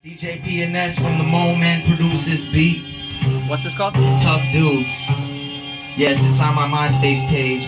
DJ PNS from the Moment produces beat. What's this called? Tough Dudes. Yes, it's on my MySpace page,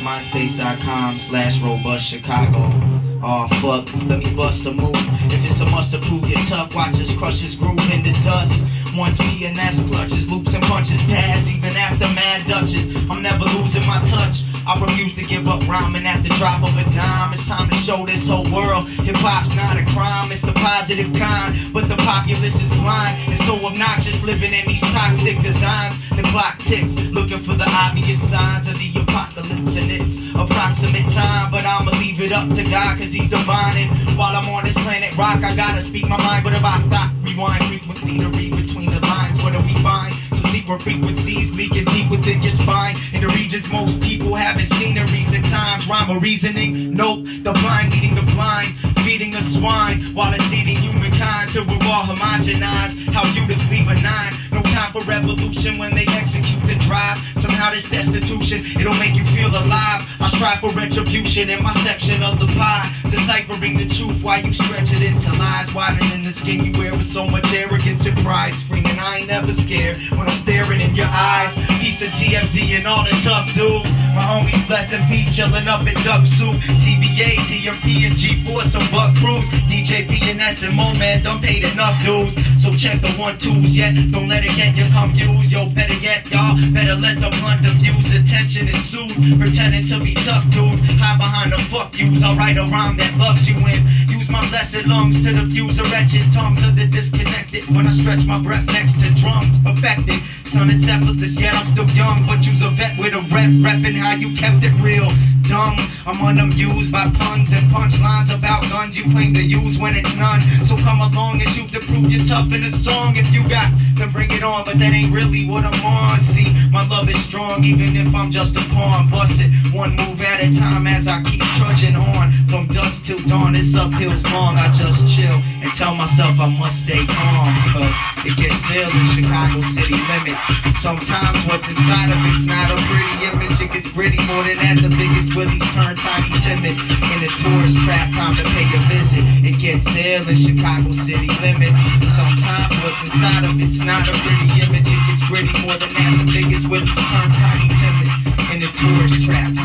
myspace.com/robustchicago. Oh fuck, let me bust a move. If it's a must to prove you're tough, watch us crush his groove into dust. Once PNS clutches, loops and punches, pads, even after Mad Dutches. I'm never losing my touch. I refuse to give up rhyming at the drop of a dime. It's time to show this whole world hip-hop's not a crime, it's the positive kind. But the populace is blind and so obnoxious, living in these toxic designs. The clock ticks, looking for the obvious signs of the apocalypse, and it's approximate time. But I'ma leave it up to God, cause he's divine. And while I'm on this planet rock, I gotta speak my mind. But about thought, rewind frequently to read between the lines. What do we find? Secret frequencies leaking deep within your spine, in the regions most people haven't seen in recent times. Rhyme or reasoning? Nope. The blind leading the blind, feeding the swine while it's eating humankind till we're all homogenized. How beautifully benign. No time for revolution when they execute the drive. Somehow this destitution, it'll make you feel alive. I strive for retribution in my section of the pie, deciphering the truth while you stretch it into lies. Wider than the skin you wear with so much arrogance and pride, screaming I ain't never scared when I'm staring in your eyes. Piece of TFD and all the tough dudes. My homies Bless and P chillin' up in Duck Soup. TBA, TMP and G4, some Buck Crews. DJ PNS and Moment done paid enough dues, so check the 1-2s yet. Don't let it get you confused. Yo, better yet, y'all better let the blunt abuse. Attention ensues, pretending to be tough dudes. Hide behind the fuck yous. I'll write a rhyme that loves you in. Use my blessed lungs to diffuse a wretched tongues of the disconnected. When I stretch my breath next to drums, perfected. Son, it's effortless, yet I'm still young, but you's a vet with a rep, reppin' how you kept it real. Dumb, I'm unamused by puns and punchlines about guns you claim to use when it's none. So come along and shoot to prove you're tough in a song. If you got to bring it on, but that ain't really what I'm on. See, my love is strong, even if I'm just a pawn. Bust it one move at a time as I keep trudging on. From dusk till dawn, it's uphills long. I just chill and tell myself I must stay calm, cause it gets ill in Chicago city limits. Sometimes what's inside of it's not a pretty image. It gets gritty more than that. The biggest willies turn tiny timid in the tourist trap. Time to pay a visit. It gets ill in Chicago city limits. Sometimes what's inside of it's not a pretty image. It gets gritty more than that. The biggest willies turn tiny timid in the tourist trap.